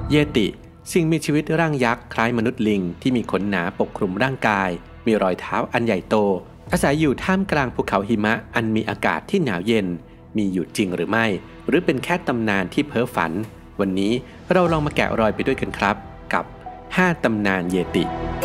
เยติสิ่งมีชีวิตร่างยักษ์คล้ายมนุษย์ลิงที่มีขนหนาปกคลุมร่างกายมีรอยเท้าอันใหญ่โตอาศัยอยู่ท่ามกลางภูเขาหิมะอันมีอากาศที่หนาวเย็นมีอยู่จริงหรือไม่หรือเป็นแค่ตำนานที่เพ้อฝันวันนี้เราลองมาแกะรอยไปด้วยกันครับกับ5ตำนานเยติ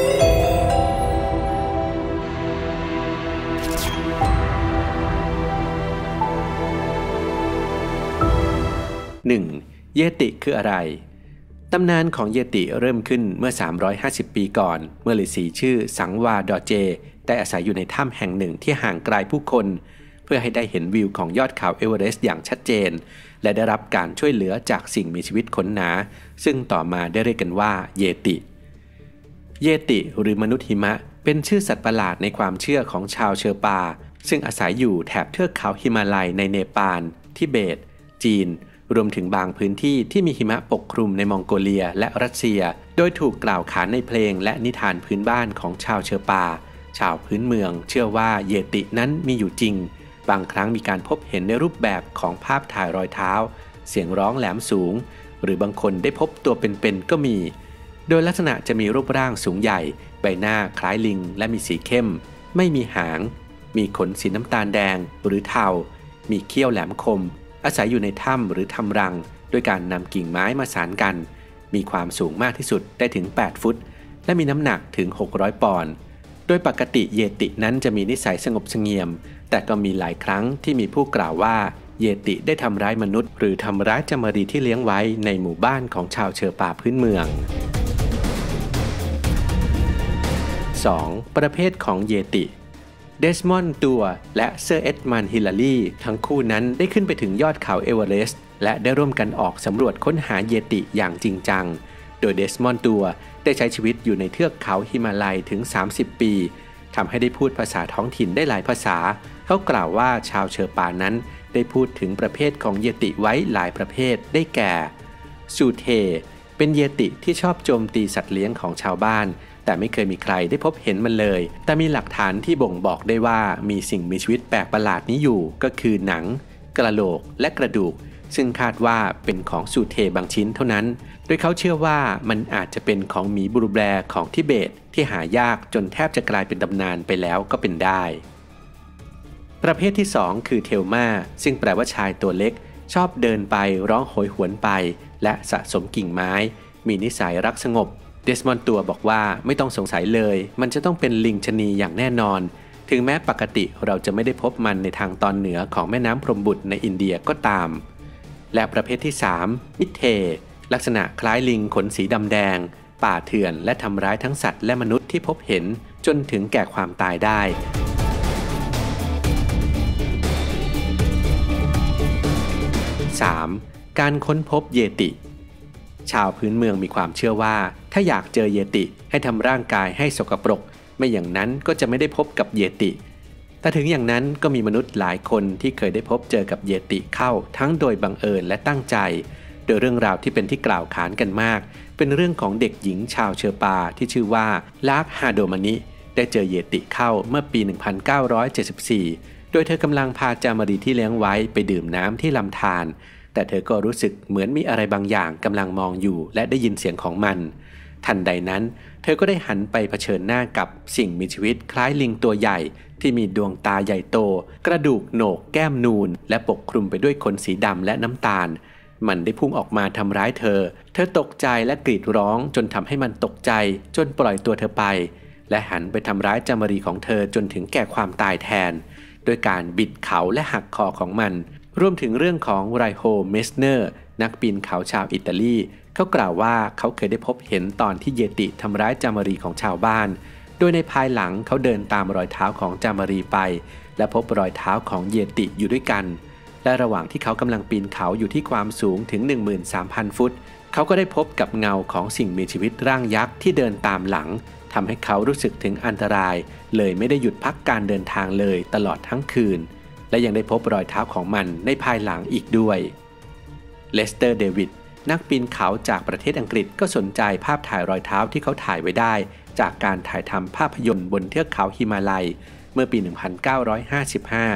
1. เยติคืออะไรตำนานของเยติเริ่มขึ้นเมื่อ350ปีก่อนเมื่อฤาษีชื่อสังวาดอเจได้อาศัยอยู่ในถ้ำแห่งหนึ่งที่ห่างไกลผู้คนเพื่อให้ได้เห็นวิวของยอดเขาเอเวอเรสต์อย่างชัดเจนและได้รับการช่วยเหลือจากสิ่งมีชีวิตขนหนาซึ่งต่อมาได้เรียกกันว่าเยติเยติหรือมนุษย์หิมะเป็นชื่อสัตว์ประหลาดในความเชื่อของชาวเชอร์ปาซึ่งอาศัยอยู่แถบเทือกเขาหิมาลัยในเนปาลทิเบตจีนรวมถึงบางพื้นที่ที่มีหิมะปกคลุมในมองโกเลียและรัสเซียโดยถูกกล่าวขานในเพลงและนิทานพื้นบ้านของชาวเชอร์ปาชาวพื้นเมืองเชื่อว่าเยตินั้นมีอยู่จริงบางครั้งมีการพบเห็นในรูปแบบของภาพถ่ายรอยเท้าเสียงร้องแหลมสูงหรือบางคนได้พบตัวเป็นๆก็มีโดยลักษณะจะมีรูปร่างสูงใหญ่ใบหน้าคล้ายลิงและมีสีเข้มไม่มีหางมีขนสีน้ำตาลแดงหรือเทามีเขี้ยวแหลมคมอาศัยอยู่ในถ้ำหรือทำรังด้วยการนำกิ่งไม้มาสานกันมีความสูงมากที่สุดได้ถึง8ฟุตและมีน้ำหนักถึง600ปอนด์โดยปกติเยตินั้นจะมีนิสัยสงบเสงี่ยมแต่ก็มีหลายครั้งที่มีผู้กล่าวว่าเยติได้ทำร้ายมนุษย์หรือทำร้ายจามรีที่เลี้ยงไว้ในหมู่บ้านของชาวเชอร์ปาพื้นเมือง 2. ประเภทของเยติเดสมอนด์ตัวและเซอร์เอ็ดมันฮิลลารีทั้งคู่นั้นได้ขึ้นไปถึงยอดเขาเอเวอเรสต์และได้ร่วมกันออกสำรวจค้นหาเยติอย่างจริงจังโดยเดสมอนด์ตัวได้ใช้ชีวิตอยู่ในเทือกเขาหิมาลัยถึง30ปีทำให้ได้พูดภาษาท้องถิ่นได้หลายภาษาเขากล่าวว่าชาวเชอร์ปานั้นได้พูดถึงประเภทของเยติไว้หลายประเภทได้แก่ซูเทเป็นเยติที่ชอบโจมตีสัตว์เลี้ยงของชาวบ้านแต่ไม่เคยมีใครได้พบเห็นมันเลยแต่มีหลักฐานที่บ่งบอกได้ว่ามีสิ่งมีชีวิตแปลกประหลาดนี้อยู่ก็คือหนังกระโหลกและกระดูกซึ่งคาดว่าเป็นของซูเทบางชิ้นเท่านั้นโดยเขาเชื่อว่ามันอาจจะเป็นของหมีบรูแบร์ของทิเบตที่หายากจนแทบจะกลายเป็นตำนานไปแล้วก็เป็นได้ประเภทที่2คือเทลมาซึ่งแปลว่าชายตัวเล็กชอบเดินไปร้องโหยหวนไปและสะสมกิ่งไม้มีนิสัยรักสงบเดสมอนด์ตัวบอกว่าไม่ต้องสงสัยเลยมันจะต้องเป็นลิงชนีอย่างแน่นอนถึงแม้ปกติเราจะไม่ได้พบมันในทางตอนเหนือของแม่น้ำพรหมบุตรในอินเดียก็ตามและประเภทที่3มิเทลักษณะคล้ายลิงขนสีดำแดงป่าเถื่อนและทำร้ายทั้งสัตว์และมนุษย์ที่พบเห็นจนถึงแก่ความตายได้ 3. การค้นพบเยติชาวพื้นเมืองมีความเชื่อว่าถ้าอยากเจอเยติให้ทำร่างกายให้สกปรกไม่อย่างนั้นก็จะไม่ได้พบกับเยติแต่ถึงอย่างนั้นก็มีมนุษย์หลายคนที่เคยได้พบเจอกับเยติเข้าทั้งโดยบังเอิญและตั้งใจโดยเรื่องราวที่เป็นที่กล่าวขานกันมากเป็นเรื่องของเด็กหญิงชาวเชอร์ปาที่ชื่อว่าลากฮาโดมานิได้เจอเยติเข้าเมื่อปี 1974 โดยเธอกำลังพาจามรีที่เลี้ยงไว้ไปดื่มน้ำที่ลำธารแต่เธอก็รู้สึกเหมือนมีอะไรบางอย่างกำลังมองอยู่และได้ยินเสียงของมันทันใดนั้นเธอก็ได้หันไปเผชิญหน้ากับสิ่งมีชีวิตคล้ายลิงตัวใหญ่ที่มีดวงตาใหญ่โตกระดูกโหนกแก้มนูนและปกคลุมไปด้วยขนสีดำและน้ำตาลมันได้พุ่งออกมาทำร้ายเธอตกใจและกรีดร้องจนทำให้มันตกใจจนปล่อยตัวเธอไปและหันไปทำร้ายจามรีของเธอจนถึงแก่ความตายแทนโดยการบิดเขาและหักคอของมันรวมถึงเรื่องของไรโฮเมสเนอร์นักปีนเขาชาวอิตาลีเขากล่าวว่าเขาเคยได้พบเห็นตอนที่เยติทำร้ายจามรีของชาวบ้านโดยในภายหลังเขาเดินตามรอยเท้าของจามรีไปและพบรอยเท้าของเยติอยู่ด้วยกันและระหว่างที่เขากำลังปีนเขาอยู่ที่ความสูงถึง 13,000 ฟุตเขาก็ได้พบกับเงาของสิ่งมีชีวิตร่างยักษ์ที่เดินตามหลังทำให้เขารู้สึกถึงอันตรายเลยไม่ได้หยุดพักการเดินทางเลยตลอดทั้งคืนและยังได้พบรอยเท้าของมันในภายหลังอีกด้วยเลสเตอร์เดวิดนักปีนเขาจากประเทศอังกฤษก็สนใจภาพถ่ายรอยเท้าที่เขาถ่ายไว้ได้จากการถ่ายทำภาพยนตร์บนเทือกเขาหิมาลัยเมื่อปี 1955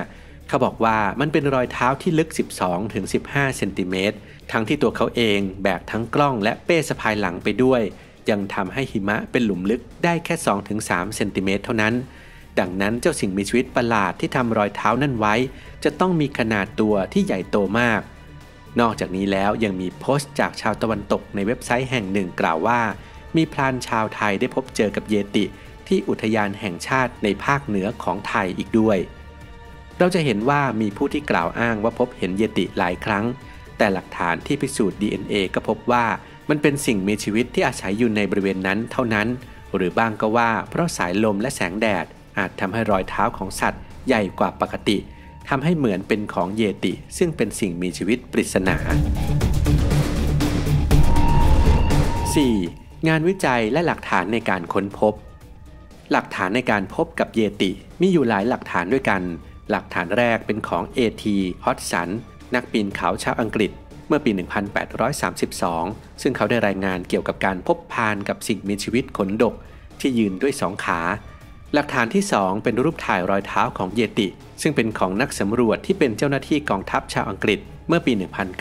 เขาบอกว่ามันเป็นรอยเท้าที่ลึก 12-15 เซนติเมตรทั้งที่ตัวเขาเองแบกทั้งกล้องและเป้สะพายหลังไปด้วยยังทำให้หิมะเป็นหลุมลึกได้แค่ 2-3 เซนติเมตรเท่านั้นดังนั้นเจ้าสิ่งมีชีวิตประหลาดที่ทำรอยเท้านั่นไว้จะต้องมีขนาดตัวที่ใหญ่โตมากนอกจากนี้แล้วยังมีโพสต์จากชาวตะวันตกในเว็บไซต์แห่งหนึ่งกล่าวว่ามีพรานชาวไทยได้พบเจอกับเยติที่อุทยานแห่งชาติในภาคเหนือของไทยอีกด้วยเราจะเห็นว่ามีผู้ที่กล่าวอ้างว่าพบเห็นเยติหลายครั้งแต่หลักฐานที่พิสูจน์ DNA ก็พบว่ามันเป็นสิ่งมีชีวิตที่อาศัยอยู่ในบริเวณนั้นเท่านั้นหรือบ้างก็ว่าเพราะสายลมและแสงแดดอาจทำให้รอยเท้าของสัตว์ใหญ่กว่าปกติทำให้เหมือนเป็นของเยติซึ่งเป็นสิ่งมีชีวิตปริศนา 4. งานวิจัยและหลักฐานในการค้นพบหลักฐานในการพบกับเยติมีอยู่หลายหลักฐานด้วยกันหลักฐานแรกเป็นของ A.T. Hodgson นักปีนเขาชาวอังกฤษเมื่อปี 1832 ซึ่งเขาได้รายงานเกี่ยวกับการพบพานกับสิ่งมีชีวิตขนดกที่ยืนด้วยสองขาหลักฐานที่ 2 เป็นรูปถ่ายรอยเท้าของเยติซึ่งเป็นของนักสำรวจที่เป็นเจ้าหน้าที่กองทัพชาวอังกฤษเมื่อปี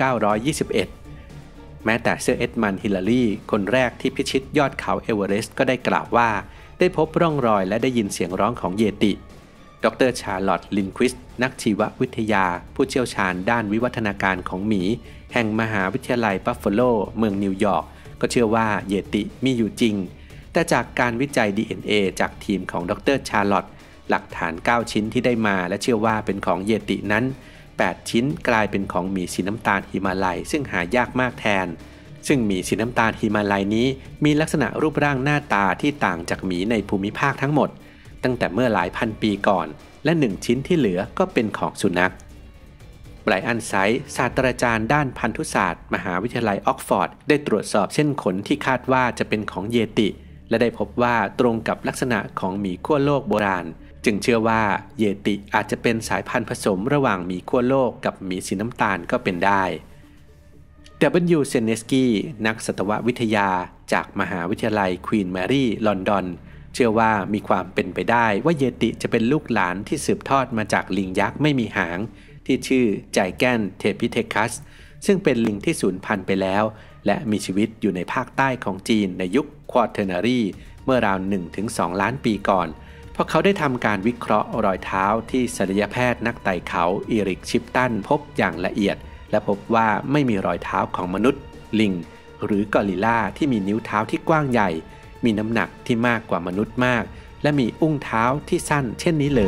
1921 แม้แต่เซอร์เอ็ดมันด์ฮิลลารีคนแรกที่พิชิตยอดเขาเอเวอเรสต์ก็ได้กล่าวว่าได้พบร่องรอยและได้ยินเสียงร้องของเยติดร.ชาร์ลอตต์ ลินควิสต์นักชีววิทยาผู้เชี่ยวชาญด้านวิวัฒนาการของหมีแห่งมหาวิทยาลัยบัฟฟาโลเมืองนิวยอร์กก็เชื่อว่าเยติมีอยู่จริงแต่จากการวิจัย DNA จากทีมของดร.ชาร์ลอตต์หลักฐาน9ชิ้นที่ได้มาและเชื่อว่าเป็นของเยตินั้น8ชิ้นกลายเป็นของหมีสีน้ำตาลหิมาลัยซึ่งหายากมากแทนซึ่งหมีสีน้ำตาลหิมาลัยนี้มีลักษณะรูปร่างหน้าตาที่ต่างจากหมีในภูมิภาคทั้งหมดตั้งแต่เมื่อหลายพันปีก่อนและ1ชิ้นที่เหลือก็เป็นของสุนัขไบรอันไซส์ศาสตราจารย์ด้านพันธุศาสตร์มหาวิทยาลัยออกฟอร์ดได้ตรวจสอบเส้นขนที่คาดว่าจะเป็นของเยติและได้พบว่าตรงกับลักษณะของหมีขั้วโลกโบราณจึงเชื่อว่าเยติอาจจะเป็นสายพันธุ์ผสมระหว่างหมีขั้วโลกกับหมีสีน้ำตาลก็เป็นได้ W. เซเนสกี้นักสัตววิทยาจากมหาวิทยาลัยควีนแมรี่ลอนดอนเชื่อว่ามีความเป็นไปได้ว่าเยติจะเป็นลูกหลานที่สืบทอดมาจากลิงยักษ์ไม่มีหางที่ชื่อไจแกนเทพิเทคัสซึ่งเป็นลิงที่สูญพันธุ์ไปแล้วและมีชีวิตอยู่ในภาคใต้ของจีนในยุคควอเทอร์นารีเมื่อราว 1-2 ล้านปีก่อนเพราะเขาได้ทำการวิเคราะห์รอยเท้าที่ศัลยแพทย์นักไต่เขาอีริกชิปตันพบอย่างละเอียดและพบว่าไม่มีรอยเท้าของมนุษย์ลิงหรือกอริลลาที่มีนิ้วเท้าที่กว้างใหญ่มีน้ำหนักที่มากกว่ามนุษย์มากและมีอุ้งเท้าที่สั้นเช่นนี้เลย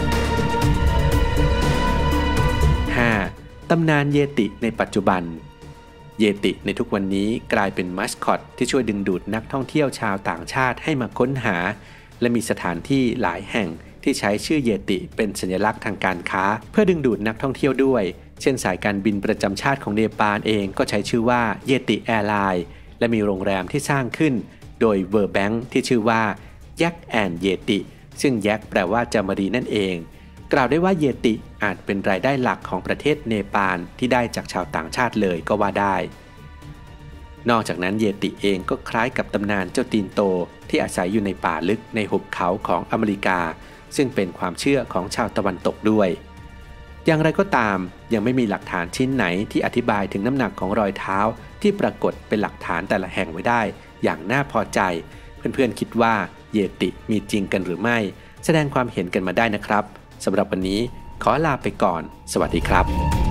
5. ตำนานเยติในปัจจุบันเยติในทุกวันนี้กลายเป็นมัสคอตที่ช่วยดึงดูดนักท่องเที่ยวชาวต่างชาติให้มาค้นหาและมีสถานที่หลายแห่งที่ใช้ชื่อเยติเป็นสัญลักษณ์ทางการค้าเพื่อดึงดูดนักท่องเที่ยวด้วยเช่นสายการบินประจำชาติของเนปาลเองก็ใช้ชื่อว่าเยติแอร์ไลน์และมีโรงแรมที่สร้างขึ้นโดยเวอร์แบงค์ที่ชื่อว่ายักษ์แอนเยติซึ่งยักษ์แปลว่าจามรีนั่นเองกล่าวได้ว่าเยติอาจเป็นรายได้หลักของประเทศเนปาลที่ได้จากชาวต่างชาติเลยก็ว่าได้นอกจากนั้นเยติเองก็คล้ายกับตำนานเจ้าตีนโตที่อาศัยอยู่ในป่าลึกในหุบเขาของอเมริกาซึ่งเป็นความเชื่อของชาวตะวันตกด้วยอย่างไรก็ตามยังไม่มีหลักฐานชิ้นไหนที่อธิบายถึงน้ำหนักของรอยเท้าที่ปรากฏเป็นหลักฐานแต่ละแห่งไว้ได้อย่างน่าพอใจเพื่อนๆคิดว่าเยติมีจริงกันหรือไม่แสดงความเห็นกันมาได้นะครับสำหรับวันนี้ขอลาไปก่อนสวัสดีครับ